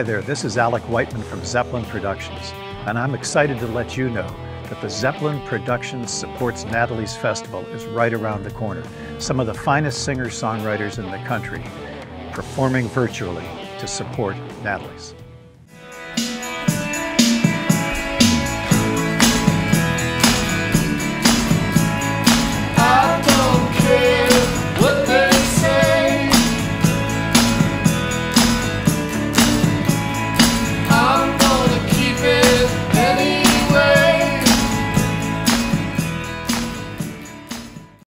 Hi there, this is Alec Whiteman from Zeppelin Productions, and I'm excited to let you know that the Zeppelin Productions Supports Natalie's Festival is right around the corner. Some of the finest singer-songwriters in the country performing virtually to support Natalie's.